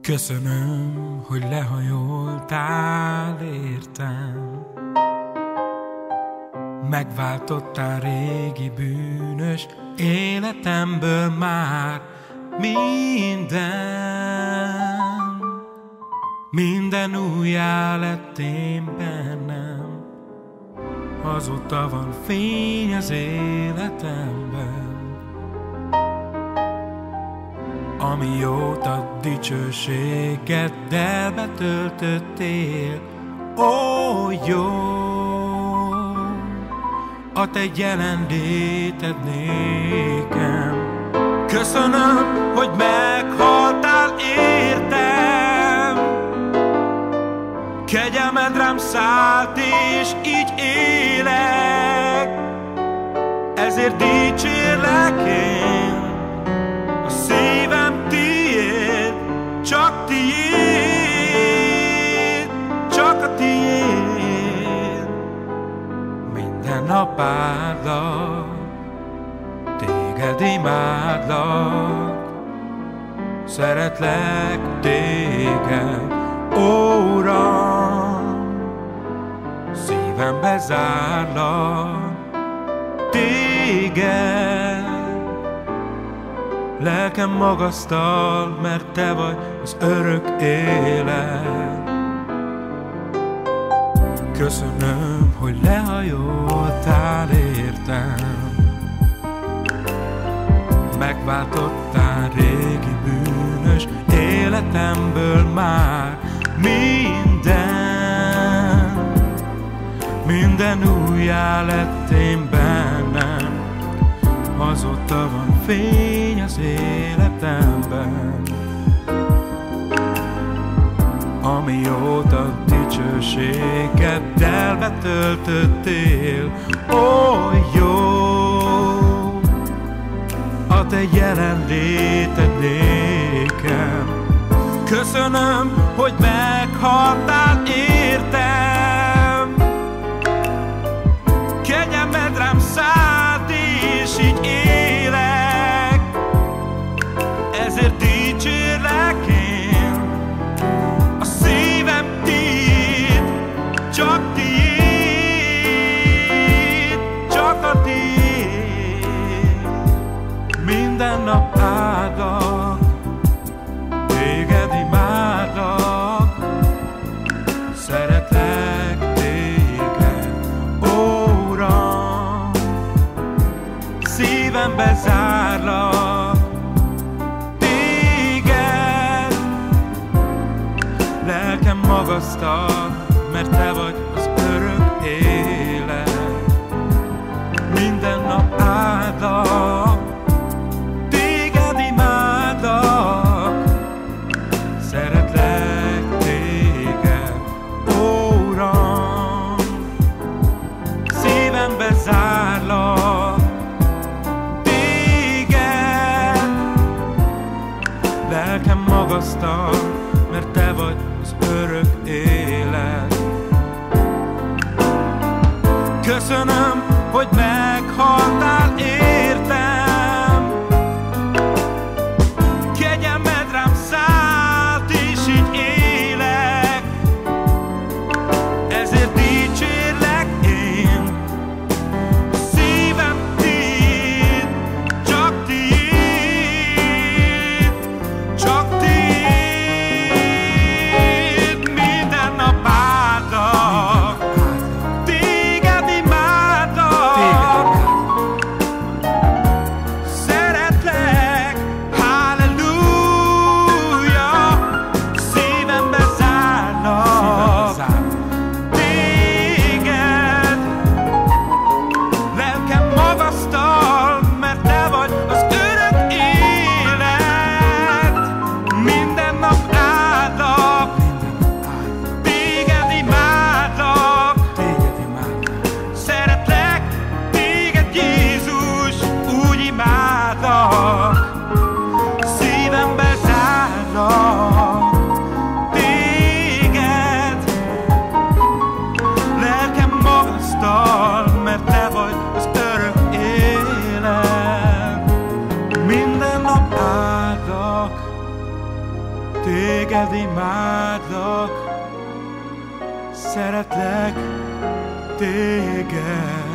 Köszönöm, hogy lehajoltál értem. Megváltottál régi bűnös életemből már minden újjá lett én bennem. Azóta van fény az életemben. Amióta dicsőségeddel betöltöttél, ó jó, a te jelenléted nékem. Köszönöm, hogy meghaltál értem, kegyelmed rám szállt és így élek, ezért dicsérlek én. A szívem tiéd, csak tiéd, csak a tiéd. Minden nap áldlak, téged imádlak, szeretlek téged, ó Uram. Szívembe zárlak téged, lelkem magasztal, mert te vagy az örök élet. Köszönöm, hogy lehajoltál értem, megváltottál régi bűnös életemből már minden újjá lett én bennem. Azóta van fény az életemben. Amióta dicsőségeddel betöltöttél, ó jó, a te jelenléted nékem. Köszönöm, hogy meghaltál értem, kegyelmed rám szállt és így élek, ezért dicsérlek én. A szívem tiéd, csak tiéd, csak a tiéd. Minden nap áldlak, téged imádlak, szeretlek téged, ó Uram. Szívembe zárlak téged, lelkem magasztal, mert te vagy az örök élet. Minden nap áldlak, téged imádlak, szeretlek téged, ó Uram. Szívembe zárlak téged, lelkem magasztal, mert te vagy az örök élet. Köszönöm, hogy meghaltál értem, kegyelmed rám szállt és így élek, ezért dicsérlek én. A szívem tiéd, csak tiéd, csak tiéd. Minden nap áldlak, téged imádlak, téged imádlak, szeretlek téged.